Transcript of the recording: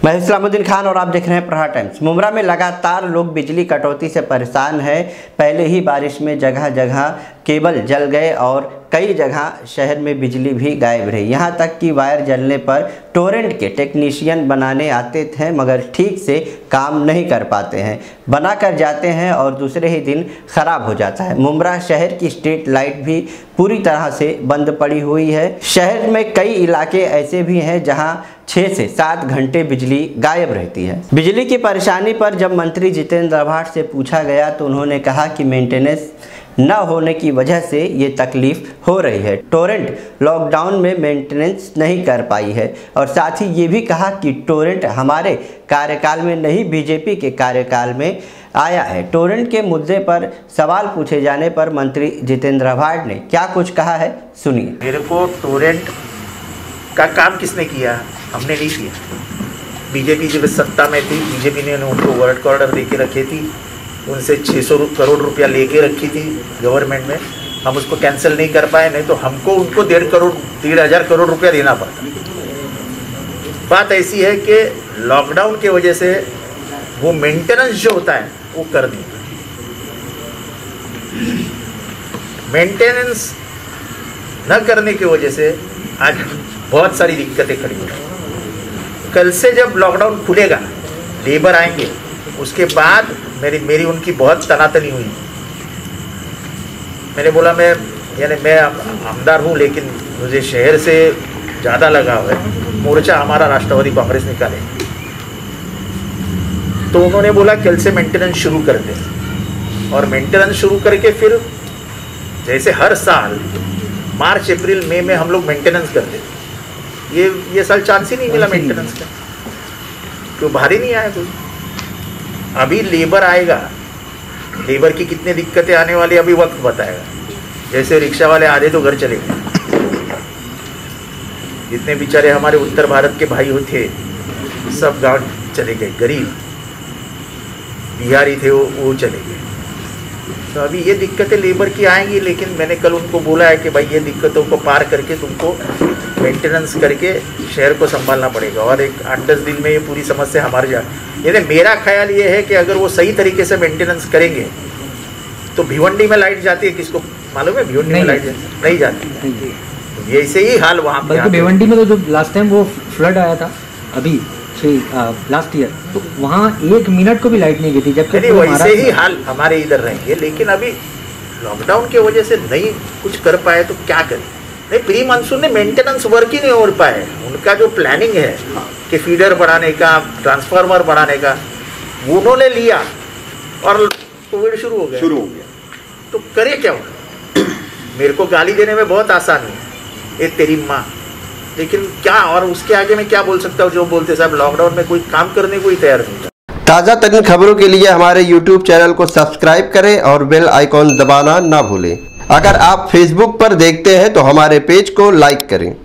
मैं इस्लामुद्दीन खान और आप देख रहे हैं प्रहार टाइम्स। मुमरा में लगातार लोग बिजली कटौती से परेशान हैं। पहले ही बारिश में जगह जगह केबल जल गए और कई जगह शहर में बिजली भी गायब रही। यहाँ तक कि वायर जलने पर टोरेंट के टेक्नीशियन बनाने आते थे मगर ठीक से काम नहीं कर पाते हैं, बना कर जाते हैं और दूसरे ही दिन ख़राब हो जाता है। मुमरा शहर की स्ट्रीट लाइट भी पूरी तरह से बंद पड़ी हुई है। शहर में कई इलाके ऐसे भी हैं जहां 6 से 7 घंटे बिजली गायब रहती है। बिजली की परेशानी पर जब मंत्री जितेंद्र रभाट से पूछा गया तो उन्होंने कहा कि मेंटेनेंस न होने की वजह से ये तकलीफ हो रही है। टोरेंट लॉकडाउन में मेंटेनेंस नहीं कर पाई है और साथ ही ये भी कहा कि टोरेंट हमारे कार्यकाल में नहीं, बीजेपी के कार्यकाल में आया है। टोरेंट के मुद्दे पर सवाल पूछे जाने पर मंत्री जितेंद्र रभाट ने क्या कुछ कहा है, सुनिए। मेरे को टोरेंट का काम किसने किया? हमने नहीं किया। बीजेपी जब सत्ता में थी, बीजेपी ने उनको वर्क ऑर्डर दे के रखे थी, उनसे 600 करोड़ रुपया लेके रखी थी गवर्नमेंट में। हम उसको कैंसिल नहीं कर पाए, नहीं तो हमको उनको 1,500 करोड़ रुपया देना पड़ता। बात ऐसी है कि लॉकडाउन की वजह से वो मेंटेनेंस जो होता है वो कर नहीं पाए। मेंटेनेंस न करने की वजह से आज बहुत सारी दिक्कतें खड़ी हो रही। कल से जब लॉकडाउन खुलेगा, लेबर आएंगे, उसके बाद मेरी उनकी बहुत तनातनी हुई। मैंने बोला मैं आमदार हूँ लेकिन मुझे शहर से ज़्यादा लगाव है, मोर्चा हमारा राष्ट्रवादी कांग्रेस निकाले। तो उन्होंने बोला कल से मेंटेनेंस शुरू कर दे और मेंटेनेंस शुरू करके फिर जैसे हर साल मार्च अप्रैल मई में हम लोग मेंटेनेंस करते। ये साल चांस ही नहीं मिला मेंटेनेंस का, तो भारी नहीं आया कुछ। अभी लेबर आएगा, लेबर की कितनी दिक्कतें आने वाली अभी वक्त बताएगा। जैसे रिक्शा वाले आधे तो घर चले गए, जितने बेचारे हमारे उत्तर भारत के भाई थे सब गांव चले गए, गरीब बिहारी थे वो चले गए। तो अभी ये दिक्कतें लेबर की आएंगी, लेकिन मैंने कल उनको बोला है कि भाई ये दिक्कतों को पार करके तुमको मेंटेनेंस करके शहर को संभालना पड़ेगा और एक 8-10 दिन में ये पूरी समस्या हमारे यानी मेरा ख्याल ये है कि अगर वो सही तरीके से मेंटेनेंस करेंगे तो भिवंडी में लाइट जाती है, किसको मालूम है? भिवंडी में लाइट नहीं जाती। तो ये ऐसे ही हाल वहाँ पे। भिवंडी में तो जो लास्ट टाइम वो फ्लड आया था अभी लास्ट ईयर, तो वहाँ 1 मिनट को भी लाइट नहीं गई थी। जबकि वैसे ही हाल हमारे इधर रहेंगे, लेकिन अभी लॉकडाउन की वजह से नहीं कुछ कर पाए तो क्या करें? नहीं, प्री मानसून ने मेंटेनेंस वर्क ही नहीं हो पाए। उनका जो प्लानिंग है कि फीडर बढ़ाने का, ट्रांसफार्मर बढ़ाने का, वो उन्होंने लिया और कोविड शुरू हो गया। तो करे क्या? मेरे को गाली देने में बहुत आसानी है, ये तेरी माँ, लेकिन क्या और उसके आगे मैं क्या बोल सकता हूँ? जो बोलते साहब लॉकडाउन में कोई काम करने को ही तैयार नहीं था। ताज़ा तरीन खबरों के लिए हमारे YouTube चैनल को सब्सक्राइब करें और बेल आइकॉन दबाना ना भूलें। अगर आप Facebook पर देखते हैं तो हमारे पेज को लाइक करें।